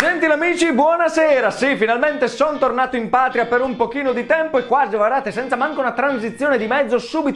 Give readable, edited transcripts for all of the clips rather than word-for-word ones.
Gentili amici, buonasera! Sì, finalmente sono tornato in patria per un pochino di tempo e quasi, guardate, senza manco una transizione di mezzo, subito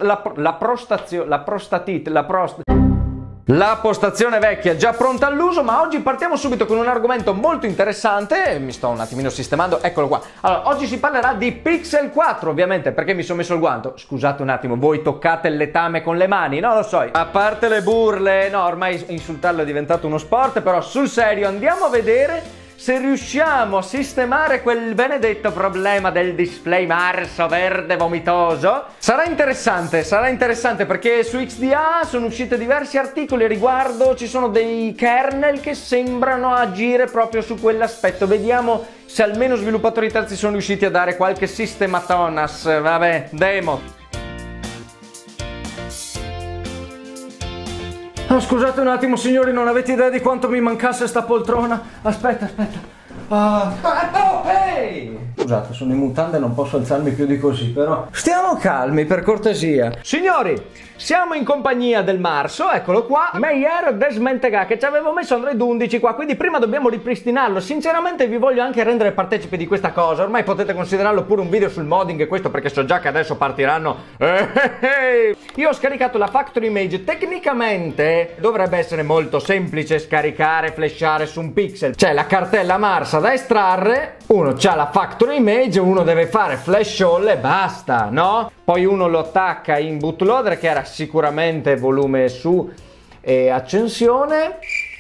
la postazione vecchia già pronta all'uso, ma oggi partiamo subito con un argomento molto interessante. Mi sto un attimino sistemando, eccolo qua. Allora, oggi si parlerà di Pixel 4, ovviamente, perché mi sono messo il guanto. Scusate un attimo, voi toccate il letame con le mani? No, lo so. A parte le burle, no, ormai insultarlo è diventato uno sport, però sul serio andiamo a vedere se riusciamo a sistemare quel benedetto problema del display marso verde vomitoso. Sarà interessante perché su XDA sono usciti diversi articoli a riguardo, ci sono dei kernel che sembrano agire proprio su quell'aspetto. Vediamo se almeno sviluppatori terzi sono riusciti a dare qualche sistematonas. Vabbè, demo. Oh, scusate un attimo signori, non avete idea di quanto mi mancasse sta poltrona. Aspetta. Hey! Scusate, sono in mutande e non posso alzarmi più di così, però stiamo calmi, per cortesia. Signori, siamo in compagnia del marso, eccolo qua. Meyer Desmentega, che ci avevo messo Android 11 qua, quindi prima dobbiamo ripristinarlo. Sinceramente vi voglio anche rendere partecipi di questa cosa. Ormai potete considerarlo pure un video sul modding e questo, perché so già che adesso partiranno. Io ho scaricato la Factory Image. Tecnicamente dovrebbe essere molto semplice scaricare e flashare su un pixel. C'è la cartella marsa da estrarre, uno c'ha la Factory Image, uno deve fare flash all e basta, no? Poi uno lo attacca in bootloader, che era sicuramente volume su e accensione.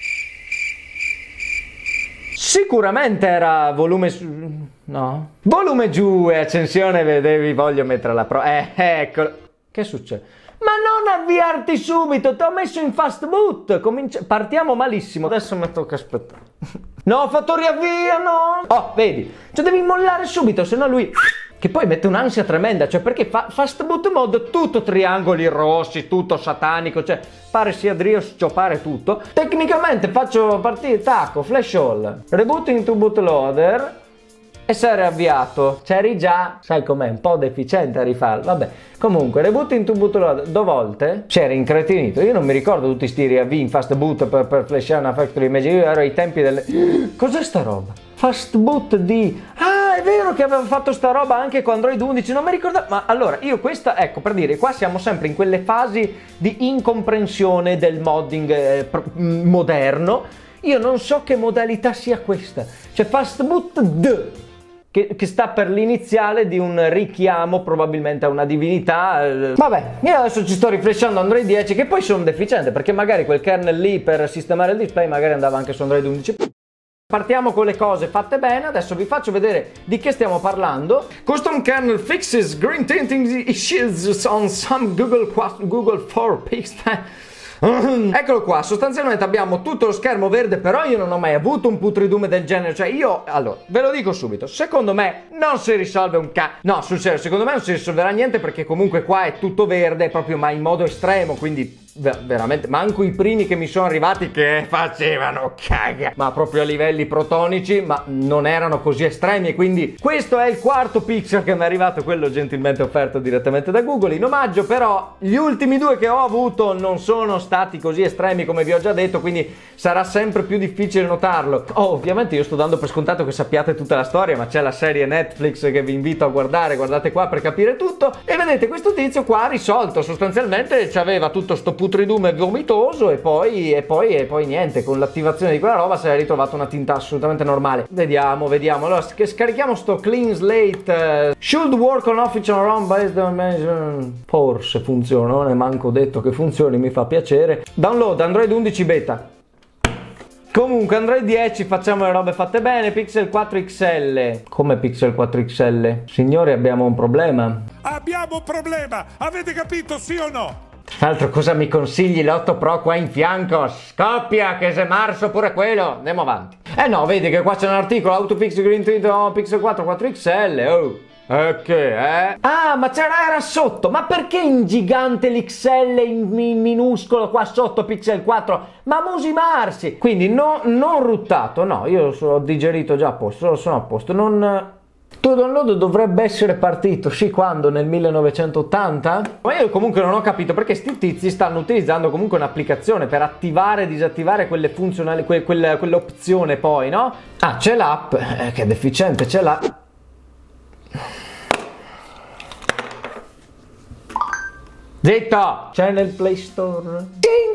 Sicuramente era volume su, no? Volume giù e accensione, vedevi, voglio mettere la eccolo. Che succede? Ma non avviarti subito, ti ho messo in fast boot. Partiamo malissimo. Adesso mi tocca aspettare. No, ho fatto riavvia, no. Oh, vedi, cioè devi mollare subito, se no lui, che poi mette un'ansia tremenda, cioè perché fast boot mode tutto triangoli rossi, tutto satanico, cioè pare sia Drio scioppare tutto. Tecnicamente faccio partire, tacco, flash all, rebooting to bootloader e si è riavviato. C'eri già, sai com'è, un po' deficiente a rifarlo, vabbè. Comunque, rebooting to bootloader, 2 volte, c'era incretinito. Io non mi ricordo tutti sti riavvii in fast boot per flashare una Factory Image. Io ero ai tempi delle... Cos'è sta roba? Fast boot di... Ah, è vero che avevo fatto sta roba anche con Android 11, non mi ricordavo. Ma allora, io questa, ecco, per dire, qua siamo sempre in quelle fasi di incomprensione del modding moderno. Io non so che modalità sia questa. Cioè, fast boot che sta per l'iniziale di un richiamo probabilmente a una divinità. Vabbè, io adesso ci sto riflessando Android 10, che poi sono deficiente, perché magari quel kernel lì per sistemare il display magari andava anche su Android 11. Partiamo con le cose fatte bene. Adesso vi faccio vedere di che stiamo parlando. Custom kernel fixes green tinting issues on some Google 4 Pixel. Eccolo qua, sostanzialmente abbiamo tutto lo schermo verde, però io non ho mai avuto un putridume del genere, cioè io, allora, ve lo dico subito, secondo me non si risolve un no, sul serio, secondo me non si risolverà niente, perché comunque qua è tutto verde, proprio ma in modo estremo, quindi veramente, manco i primi che mi sono arrivati che facevano caga, ma proprio a livelli protonici, ma non erano così estremi, e quindi questo è il 4º pixel che mi è arrivato, quello gentilmente offerto direttamente da Google in omaggio. Però gli ultimi 2 che ho avuto non sono stati così estremi come vi ho già detto, quindi sarà sempre più difficile notarlo. Oh, ovviamente io sto dando per scontato che sappiate tutta la storia, ma c'è la serie Netflix che vi invito a guardare, guardate qua per capire tutto. E vedete, questo tizio qua ha risolto, sostanzialmente c'aveva tutto sto putridume vomitoso e poi niente, con l'attivazione di quella roba si è ritrovato una tinta assolutamente normale. Vediamo. Allora, scarichiamo sto clean slate. Should work on official ROM based on... Forse funziona, non è manco detto che funzioni, mi fa piacere. Download Android 11 beta. Comunque Android 10, facciamo le robe fatte bene. Pixel 4 XL. Come Pixel 4 XL? Signori, abbiamo un problema. Abbiamo un problema, avete capito, sì o no? Tra l'altro, cosa mi consigli l'8 Pro qua in fianco? Scoppia, che se marso pure quello. Andiamo avanti. No, vedi che qua c'è un articolo, Autofix Green Tinto Pixel 4 4XL. Oh, Ah, ma era sotto. Ma perché in gigante l'XL, in minuscolo qua sotto Pixel 4? Ma musimarsi. Quindi non ruttato, no, io ho digerito già a posto, sono a posto. Non... tuo download dovrebbe essere partito, sì, quando? Nel 1980? Ma io comunque non ho capito perché sti tizi stanno utilizzando comunque un'applicazione per attivare e disattivare quelle funzionali, quell'opzione poi, no? Ah, c'è l'app, che è deficiente, c'è la... Zitto! C'è nel Play Store 5,99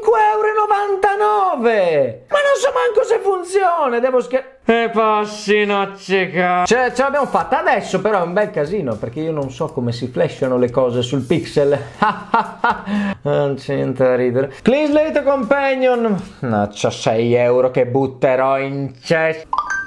€! Ma non so manco se funziona, devo E passi noccica. Ce l'abbiamo fatta adesso, però è un bel casino perché io non so come si flashano le cose sul pixel. Non c'è niente da ridere. Clean Slate Companion. No, c'ho 6 € che butterò in cesso.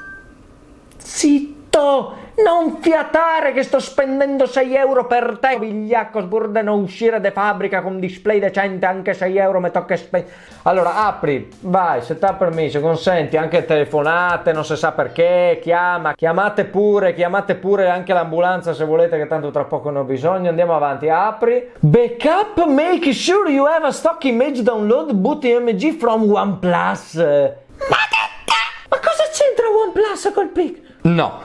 Zitto! Non fiatare che sto spendendo 6 € per te, vigliacco, sbordano uscire da fabbrica con display decente, anche 6 € mi tocca spendere. Allora apri, vai, setup permission, consenti anche telefonate, non si sa perché, chiamate pure anche l'ambulanza se volete che tanto tra poco ne ho bisogno, andiamo avanti, apri. Backup, make sure you have a stock image download boot img from OnePlus. Ma cosa c'entra OnePlus col pic? No.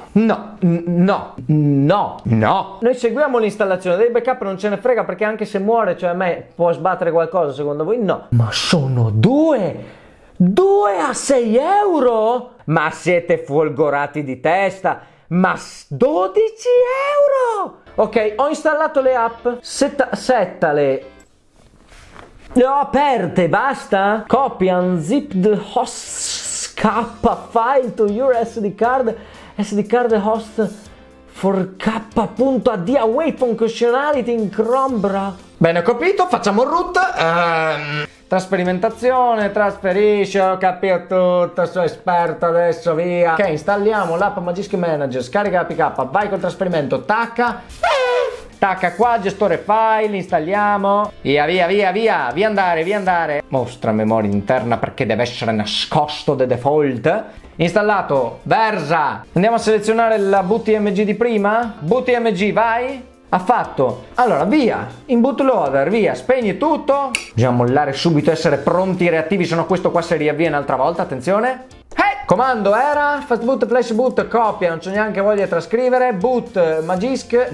Noi seguiamo l'installazione dei backup, non ce ne frega perché anche se muore, cioè a me può sbattere qualcosa, secondo voi? No. Ma sono due a 6 €? Ma siete folgorati di testa? Ma 12 €? Ok, ho installato le app, settale. Le ho aperte, basta? Copia unzipped host file to your SD card host for k.ad away functionality in Chrome browser. Bene, ho capito, facciamo il root. Trasperimentazione, trasferisci, ho capito tutto, sono esperto adesso, via. Ok, installiamo l'app Magisk Manager, scarica l'APK, vai col trasferimento, tacca qua, gestore file, installiamo, via andare. Mostra memoria interna perché deve essere nascosto da default. Installato, Versa. Andiamo a selezionare la bootmg di prima, bootmg, vai. Ha fatto. Allora, via, in bootloader, via, spegni tutto. Bisogna mollare subito, essere pronti, reattivi, sennò questo qua si riavvia un'altra volta, attenzione. Comando era, fast boot, flash boot, copia, non c'ho neanche voglia di trascrivere, boot, Magisk.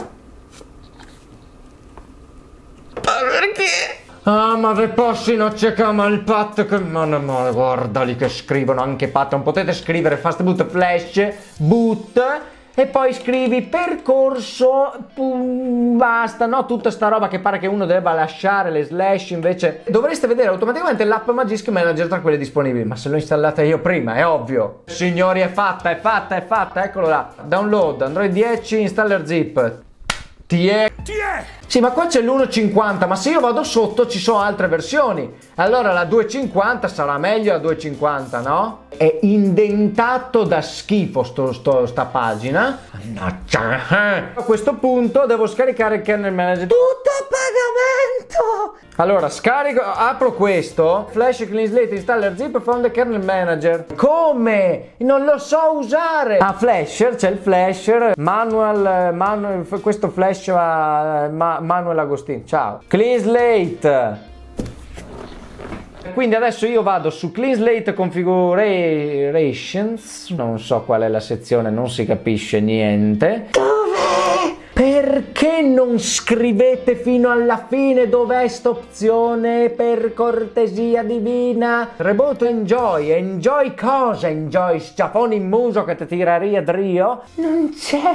Perché? Ah, ma ve possi non c'è il pat che... Ma guardali che scrivono anche pat. Non potete scrivere fast boot flash boot e poi scrivi percorso, basta, no? Tutta sta roba che pare che uno debba lasciare le slash, invece dovreste vedere automaticamente l'app Magisk Manager tra quelle disponibili. Ma se l'ho installata io prima, è ovvio. Signori, è fatta, eccolo là. Download, Android 10, installer zip. Sì, ma qua c'è l'1.50, ma se io vado sotto ci sono altre versioni. Allora la 2.50 sarà meglio la 2.50, no? È indentato da schifo sta pagina. A questo punto devo scaricare il kernel manager. Tutto a pagamento! Allora, scarico, apro questo. Flash Clean Slate Installer Zip from the kernel manager. Come? Non lo so usare! Ah, Flasher, c'è il Flasher. Manual, questo Flash Manuel Agostini. Ciao. Clean Slate. Quindi adesso io vado su Clean Slate Configurations, non so qual è la sezione, non si capisce niente. Dov'è? Perché non scrivete fino alla fine dov'è sta opzione, per cortesia divina? Reboot enjoy cosa? Enjoy sciafoni in muso che ti tiraria drio? Non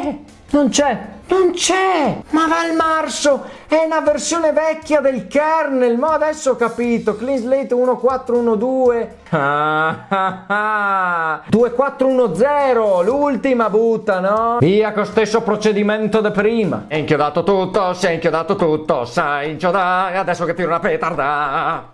c'è, ma va al marzo, è una versione vecchia del kernel, ma adesso ho capito, Clean Slate 1.4.1.2, 2.4.1.0, l'ultima butta, no? Via con stesso procedimento da prima, è inchiodato tutto, sai inchiodare, adesso che tiro una petarda.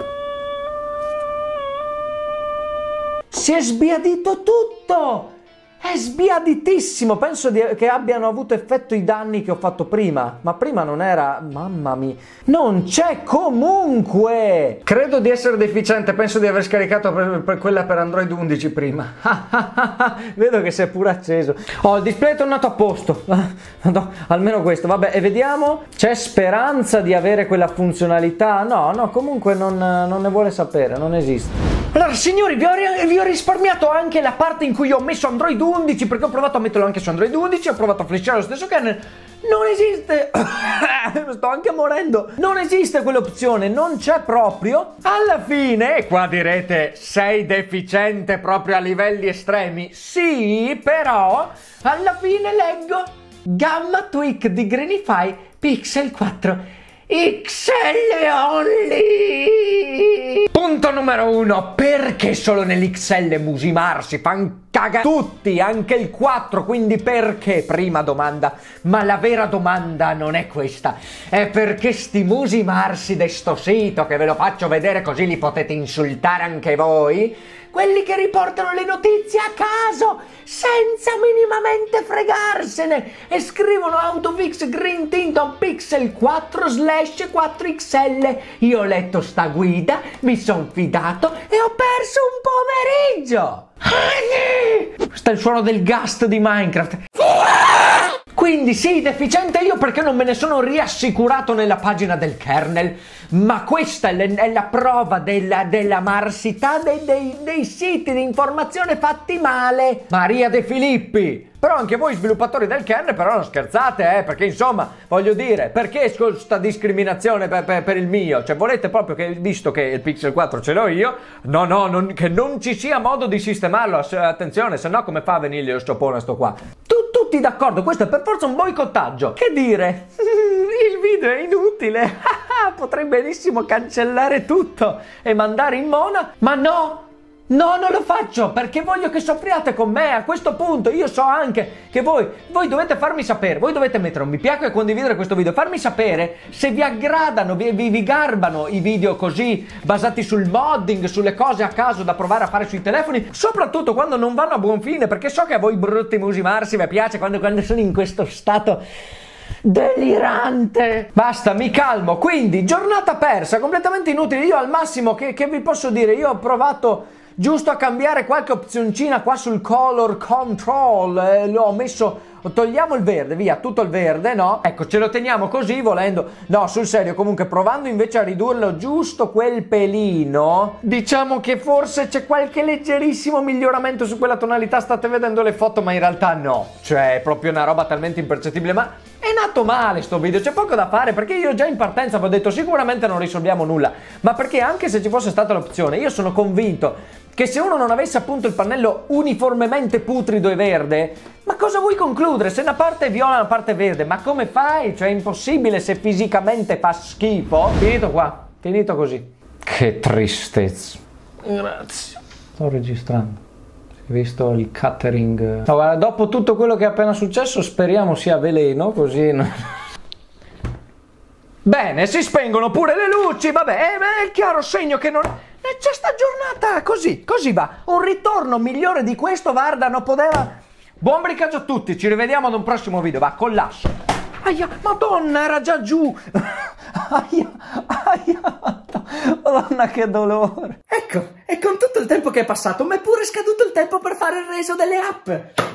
Si è sbiadito tutto! È sbiaditissimo, penso che abbiano avuto effetto i danni che ho fatto prima, ma prima non era, mamma mia, non c'è comunque! Credo di essere deficiente, penso di aver scaricato per quella per Android 11 prima. Vedo che si è pure acceso. Oh, il display è tornato a posto, no, almeno questo, vabbè, e vediamo, c'è speranza di avere quella funzionalità? No, comunque non ne vuole sapere, non esiste. Allora signori, vi ho risparmiato anche la parte in cui ho messo Android 11, perché ho provato a metterlo anche su Android 11, ho provato a flashare lo stesso kernel. Non esiste, sto anche morendo, non esiste quell'opzione, non c'è proprio. Alla fine, e qua direte, sei deficiente proprio a livelli estremi. Sì, però, alla fine leggo Gamma Tweak di Greenify Pixel 4 XL only. Punto numero 1, perché solo nell'XL musimarsi fan cagare tutti, anche il 4, quindi perché? Prima domanda, ma la vera domanda non è questa, è perché sti musimarsi de sto sito, che ve lo faccio vedere così li potete insultare anche voi, quelli che riportano le notizie a caso, senza minimamente fregarsene, e scrivono Autofix Green Tint on Pixel 4/4XL. Io ho letto sta guida, mi son fidato e ho perso un pomeriggio. Questo è il suono del Gust di Minecraft. Quindi sì, deficiente io perché non me ne sono riassicurato nella pagina del kernel, ma questa è la prova della marsità dei siti di informazione fatti male. Maria De Filippi! Però anche voi sviluppatori del kernel però non scherzate, perché insomma, voglio dire, perché questa discriminazione per il mio? Cioè volete proprio che, visto che il Pixel 4 ce l'ho io, che non ci sia modo di sistemarlo, attenzione, se no come fa a venirgli lo stopone sto qua? Tutti d'accordo, questo è per forza un boicottaggio. Che dire? Il video è inutile, potrei benissimo cancellare tutto e mandare in mona, ma no! No, non lo faccio perché voglio che soffriate con me. A questo punto io so anche che voi dovete farmi sapere, voi dovete mettere un mi piace e condividere questo video, farmi sapere se vi aggradano, vi garbano i video così basati sul modding, sulle cose a caso da provare a fare sui telefoni, soprattutto quando non vanno a buon fine, perché so che a voi brutti musimarsi vi piace quando sono in questo stato delirante. Basta, mi calmo. Quindi giornata persa, completamente inutile. Io al massimo che vi posso dire, io ho provato giusto a cambiare qualche opzioncina qua sul color control, l'ho messo, togliamo il verde, via, tutto il verde, no? Ecco, ce lo teniamo così volendo, no, sul serio, comunque provando invece a ridurlo giusto quel pelino, diciamo che forse c'è qualche leggerissimo miglioramento su quella tonalità, state vedendo le foto, ma in realtà no, cioè è proprio una roba talmente impercettibile, ma è nato male sto video, c'è poco da fare, perché io già in partenza vi ho detto sicuramente non risolviamo nulla, ma perché anche se ci fosse stata l'opzione, io sono convinto che se uno non avesse appunto il pannello uniformemente putrido e verde, ma cosa vuoi concludere? Se una parte è viola e una parte è verde, ma come fai? Cioè è impossibile se fisicamente fa schifo. Finito qua, finito così. Che tristezza. Grazie. Sto registrando. Visto il catering. No, guarda, dopo tutto quello che è appena successo, speriamo sia veleno, così. Bene, si spengono pure le luci, vabbè, è il chiaro segno che non... c'è sta giornata, così va. Un ritorno migliore di questo, guarda, non poteva... Buon bricaggio a tutti, ci rivediamo ad un prossimo video, va, collasso. Aia, madonna, era già giù. Aia, madonna, che dolore. Ecco, e con tutto il tempo che è passato, mi è pure scaduto il tempo per fare il reso delle app.